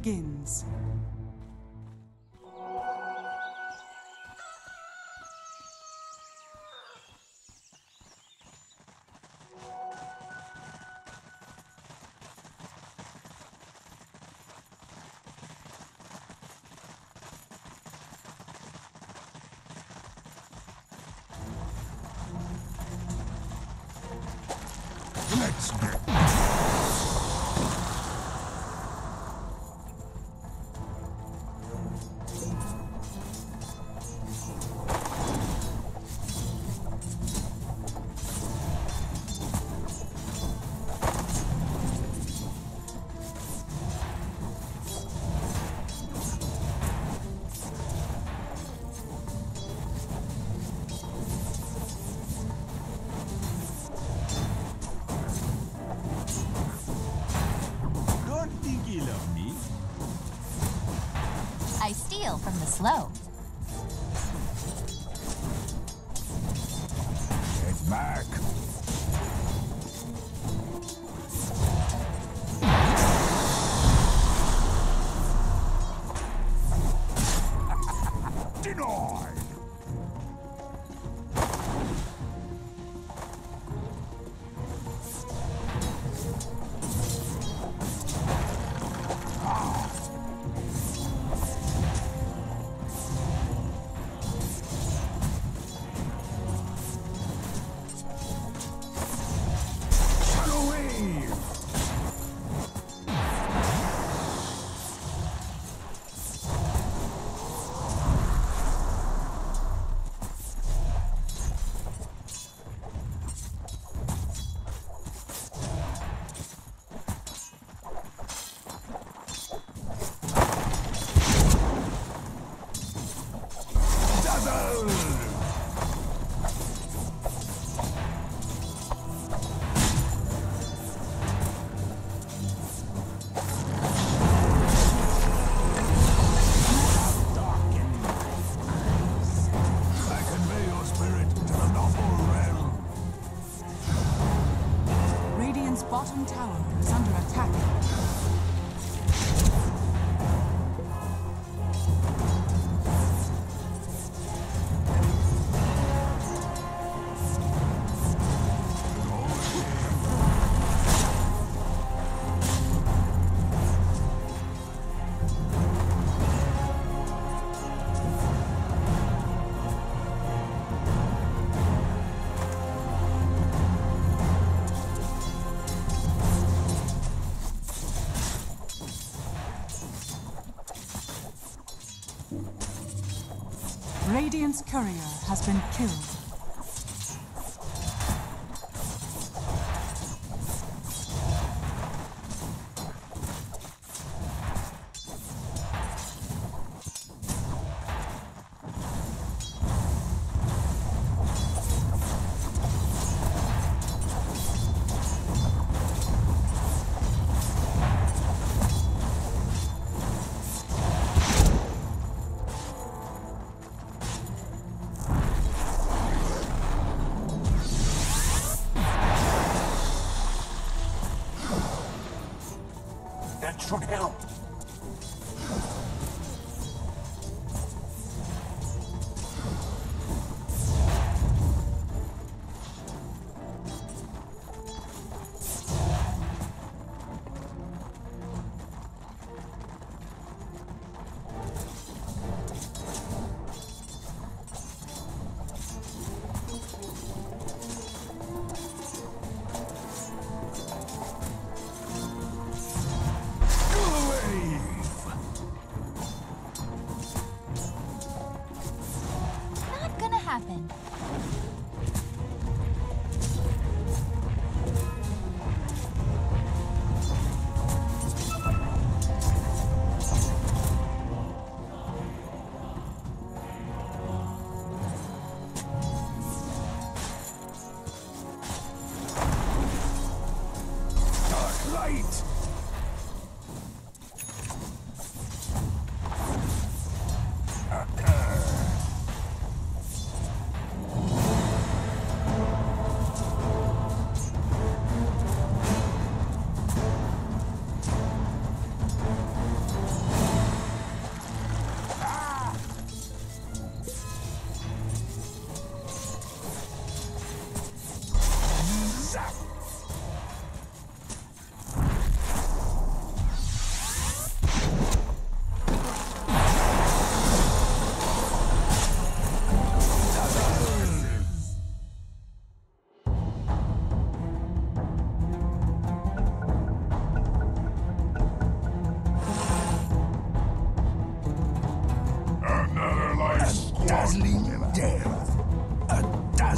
begins. Let's get I steal from the slow. get back. Denied. Bottom tower is under attack. Radiant's courier has been killed. That should help. Go away!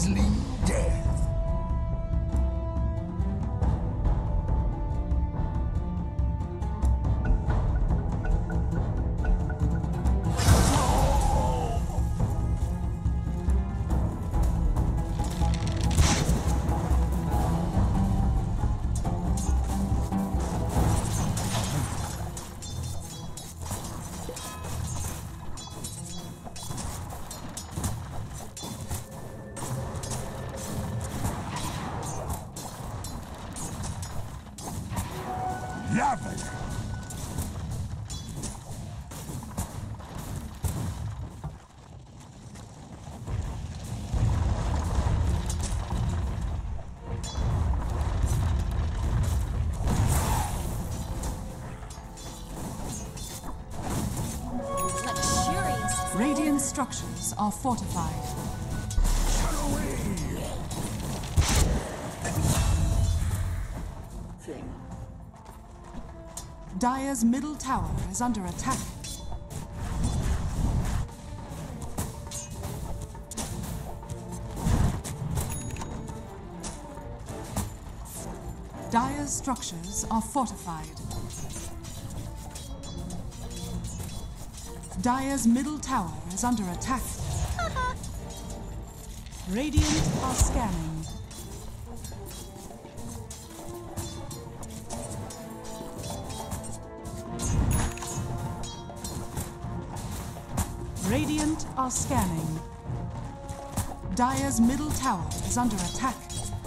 dazzling death. Lovely. Luxurious. Radiant structures are fortified. Dire's middle tower is under attack. Dire's structures are fortified. Dire's middle tower is under attack. Radiant are scanning. Radiant are scanning. Dire's middle tower is under attack.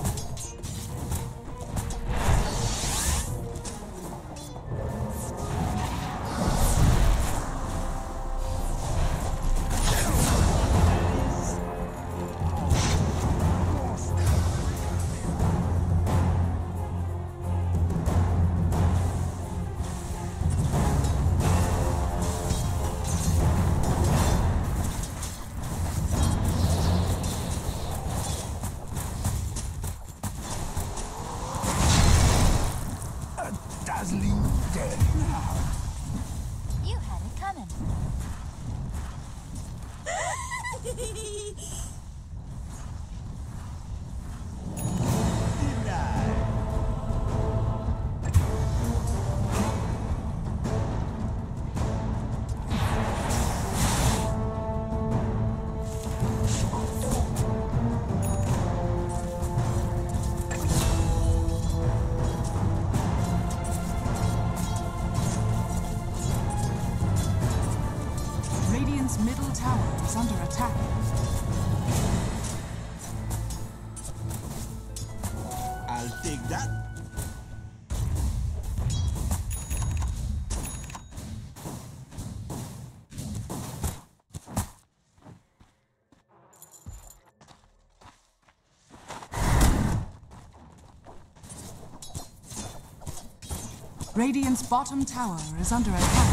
Dazzling death. You had it coming. Radiant's middle tower is under attack. I'll take that. Radiant's bottom tower is under attack.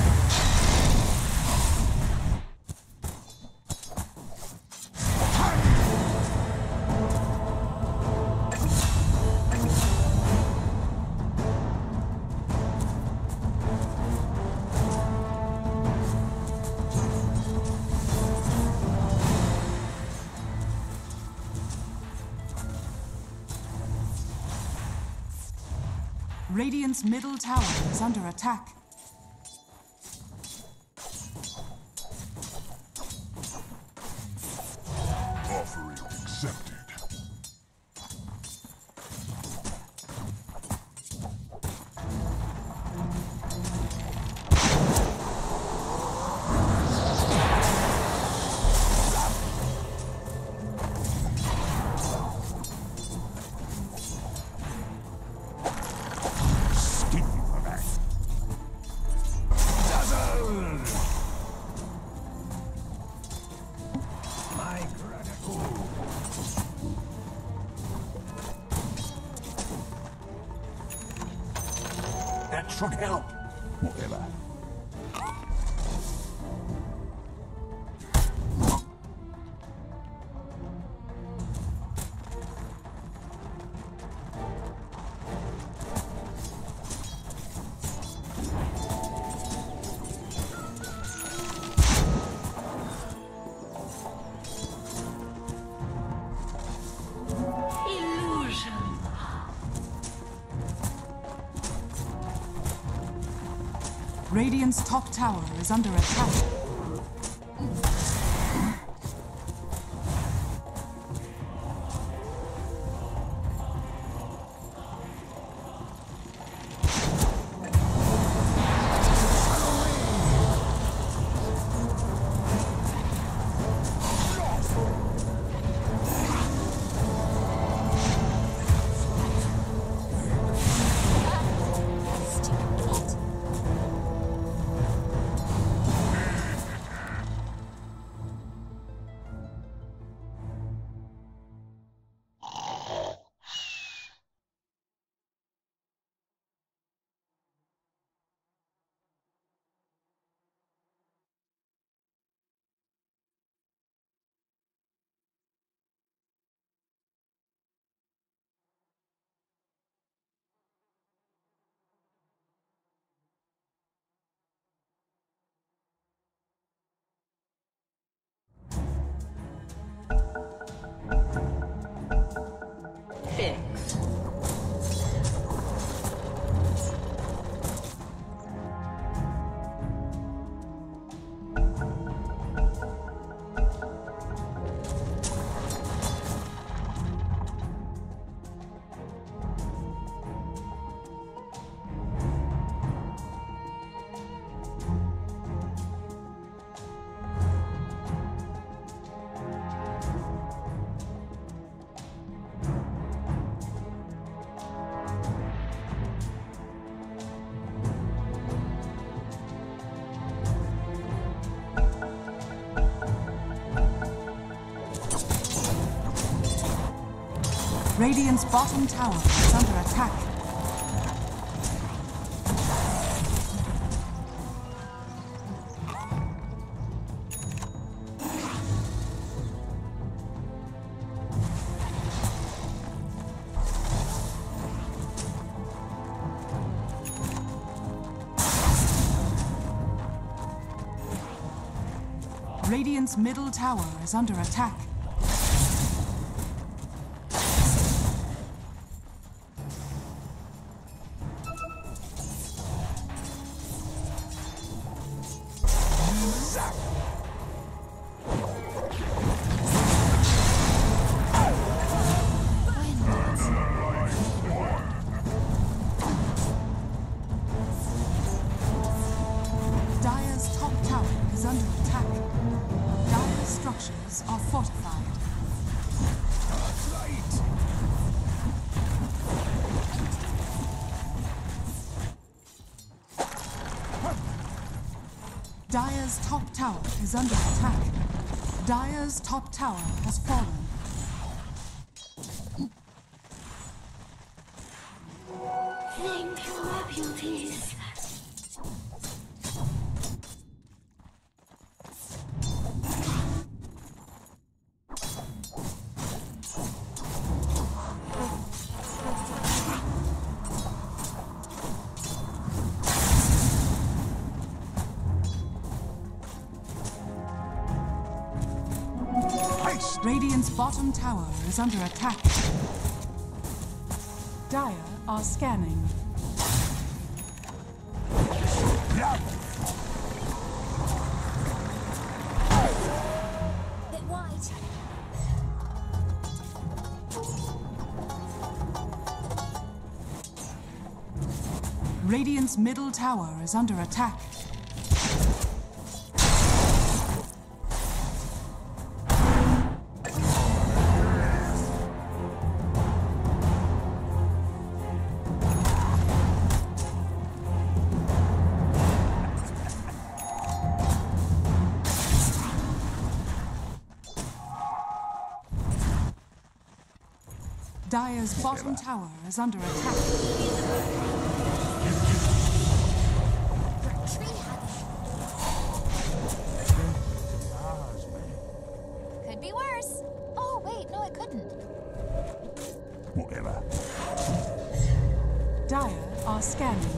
Radiant's middle tower is under attack. Offering accepted. That should help. Whatever. Radiant's top tower is under attack. Radiant's bottom tower is under attack. Radiant's middle tower is under attack. Dire's top tower is under attack. Dire's structures are fortified. Dire's top tower is under attack. Dire's top tower has fallen. Thank you, my beauties. Radiant's bottom tower is under attack. Dire are scanning. Bit wide. Radiant's middle tower is under attack. Dire's bottom tower is under attack. Could be worse. Oh, wait, no, it couldn't. Whatever. Dire are scanning.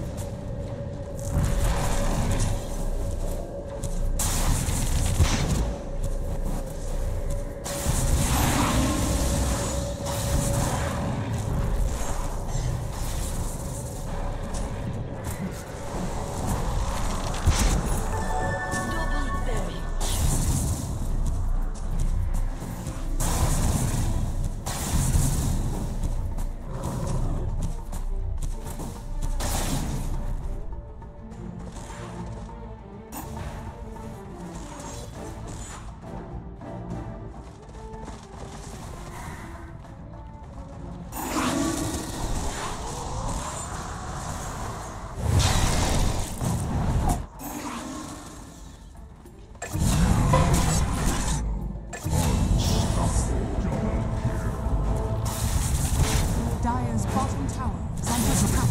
Dire's bottom tower is under attack.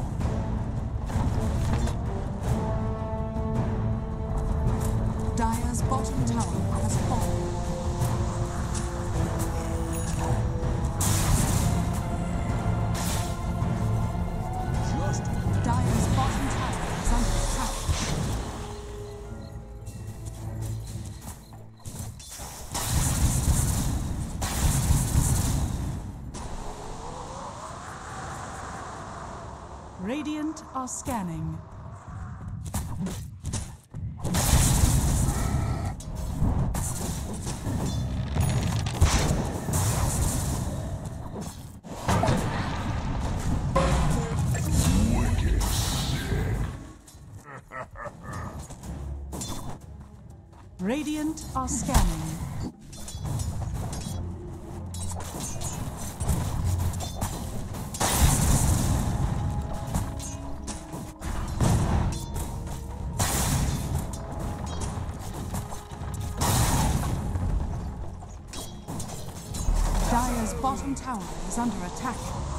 Dire's bottom tower has fallen. Dire's bottom tower is under attack. Radiant are scanning. Radiant are scanning. Dire's bottom tower is under attack.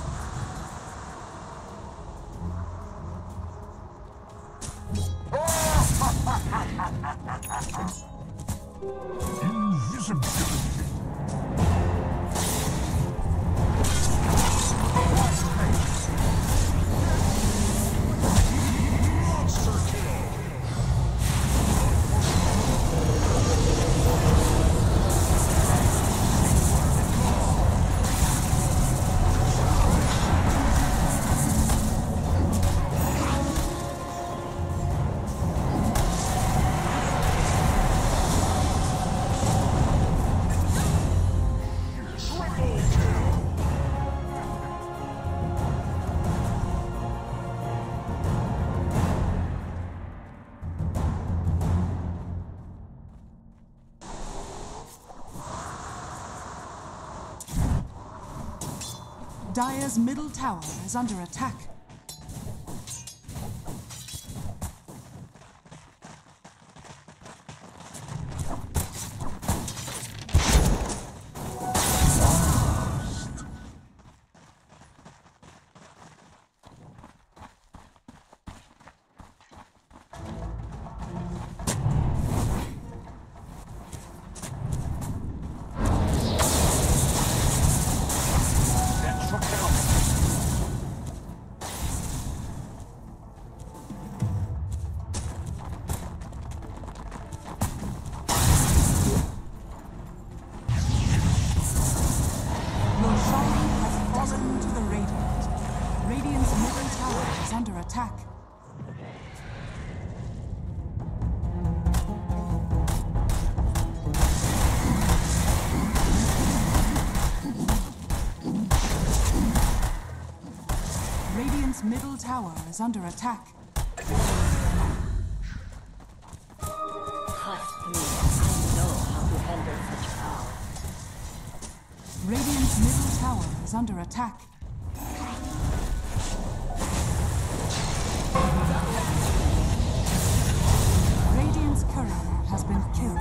Invisibility. Dire's middle tower is under attack. Under attack. Radiant's middle tower is under attack. Trust me, I know how to handle such power. Radiant's middle tower is under attack. Radiant's courier has been killed.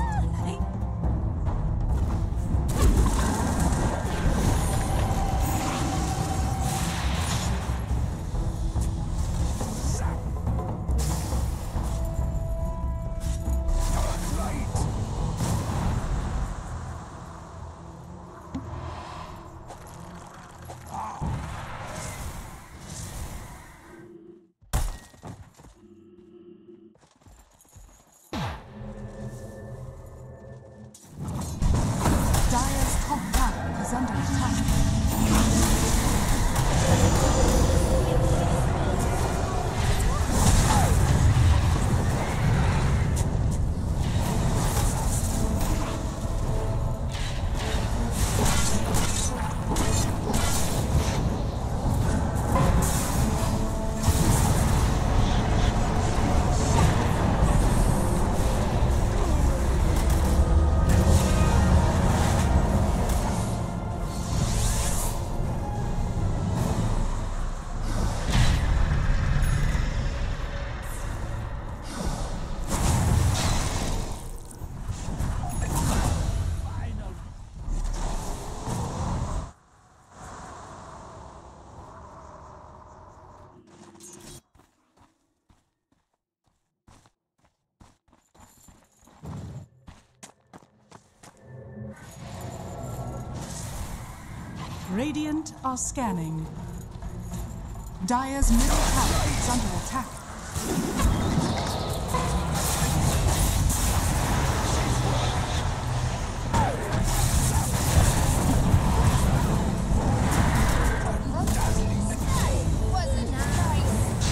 Radiant are scanning. Dire's middle tower is under attack. Wasn't nice.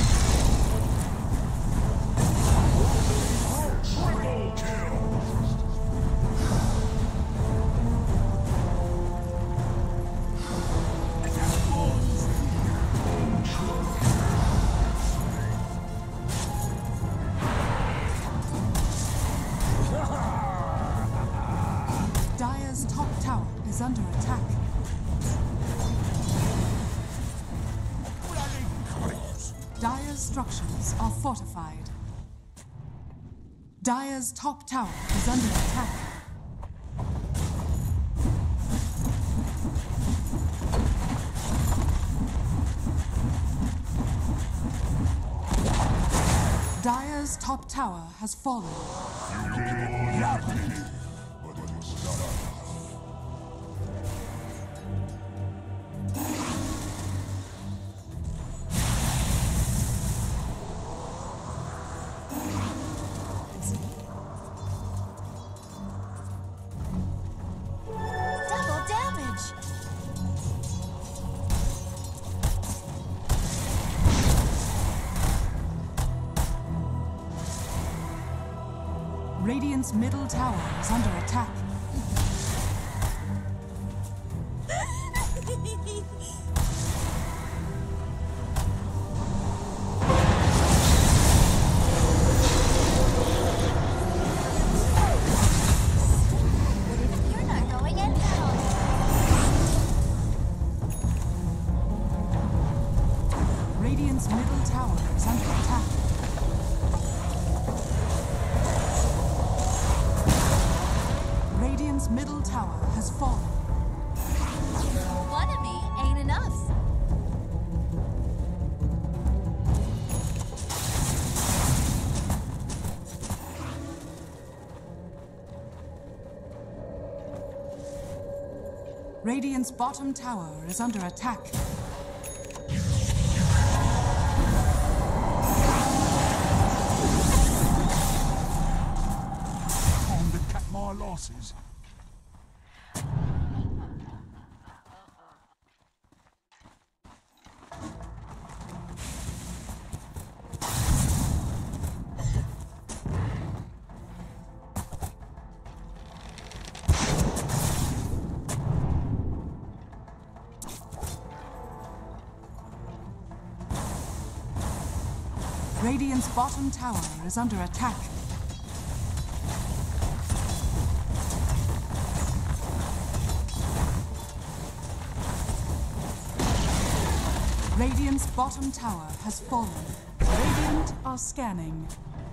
Dire's top tower is under attack. Dire's structures are fortified. Dire's top tower is under attack. Dire's top tower has fallen. Double damage. Radiant's middle tower is under attack. You're not going in now. Radiant's middle tower is under attack. Radiant's middle tower has fallen. One of me ain't enough. Radiant's bottom tower is under attack. Time to cut my losses. Radiant's bottom tower is under attack. Radiant's bottom tower has fallen. Radiant are scanning.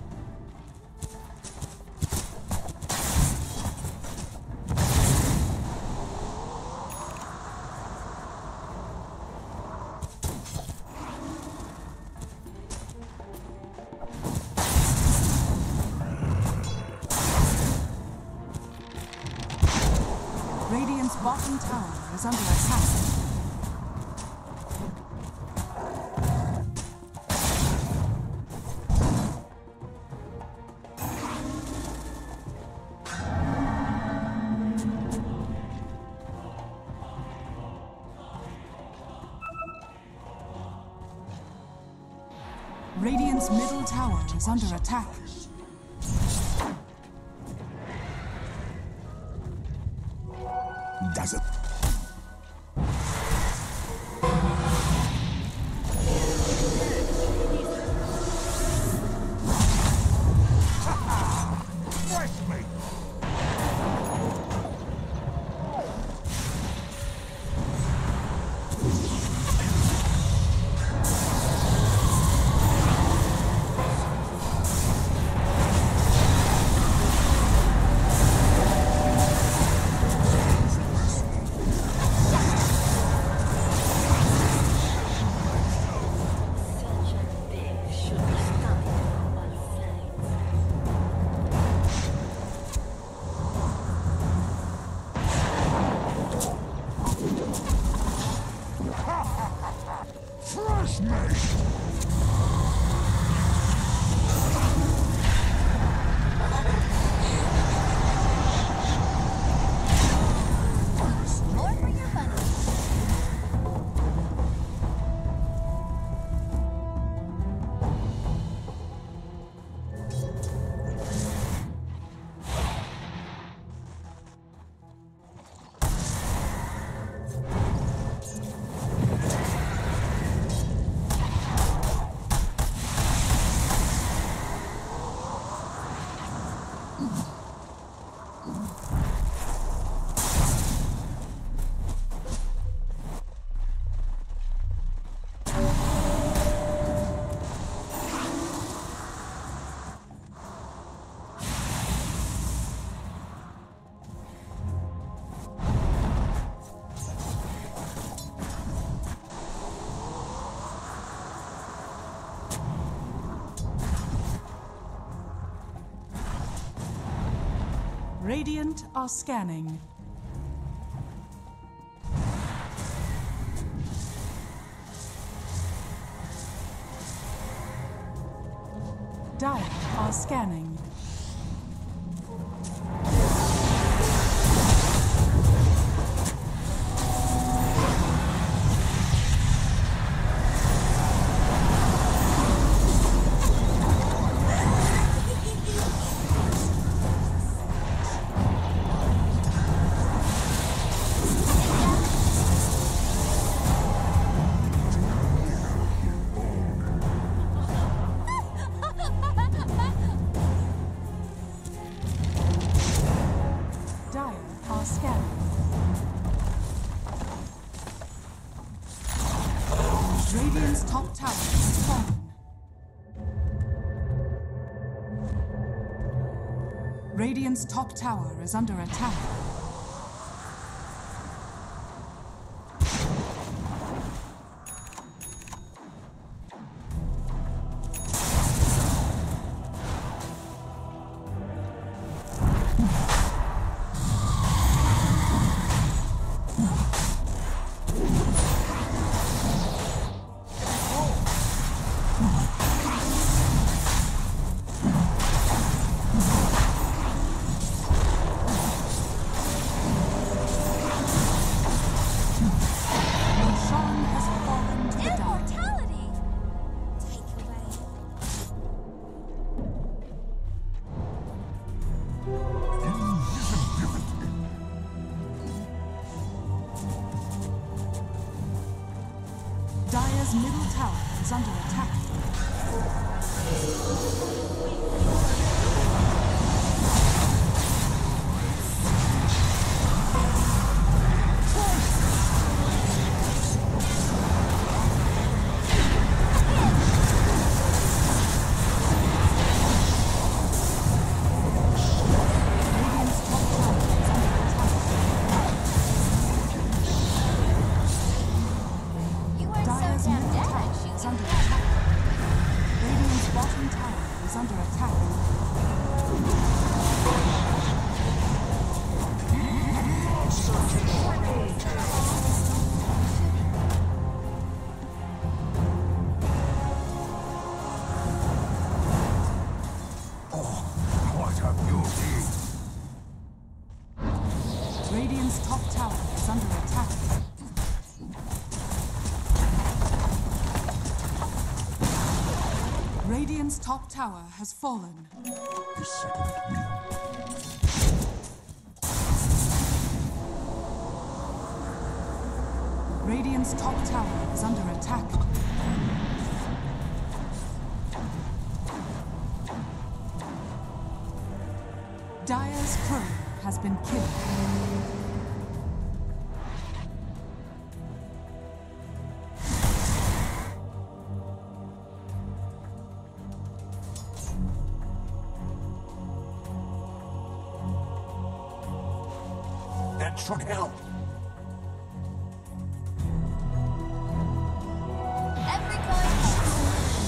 Radiant's bottom tower is under attack. Radiant's middle tower is under attack. Does it? Fresh meat. Trust me! More for your money. Radiant are scanning. Dire are scanning. Dire are scanning. Radiant's top tower has fallen. Radiant's top tower is under attack. Roshan has fallen to the dark. Immortality! Take away. Dire's middle tower is under attack. Radiant's top tower is under attack. You are Dire's so damn middle dead tower at is shooting under them. attack. Radiant's bottom tower is under attack. What a beauty! Radiant's top tower is under attack. Radiant's top tower has fallen. The second wheel. Radiant's top tower is under attack. Dire's crow has been killed. That should help. Every coin helps.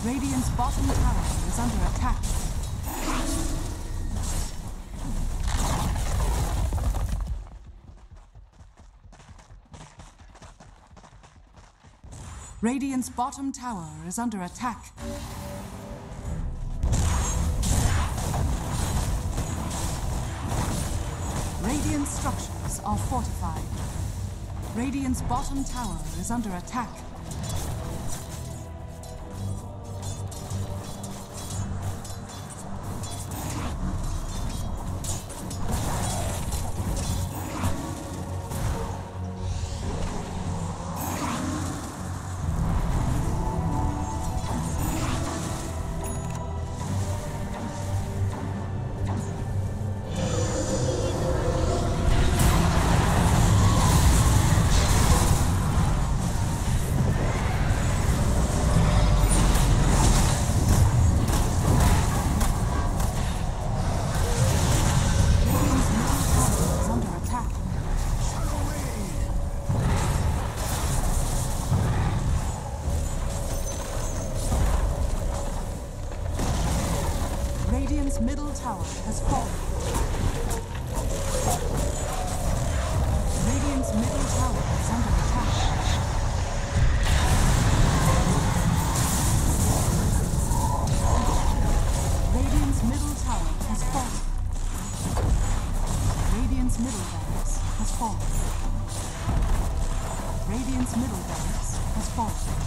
Radiant's bottom tower is under attack. Radiant's bottom tower is under attack. Radiant structures are fortified. Radiant's bottom tower is under attack. Radiant's middle tower has fallen. Radiant's middle tower is under attack. Radiant's middle tower has fallen. Radiant's middle barracks has fallen. Radiant's middle barracks has fallen.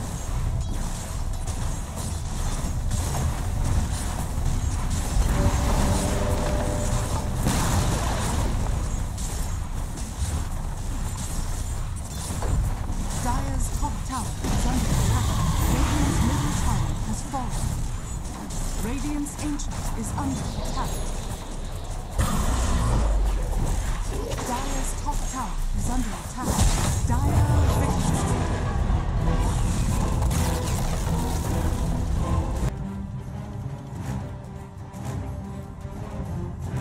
Dire's top tower is under attack. Radiant's middle tower has fallen. Radiant's ancient is under attack. Dire's top tower is under attack.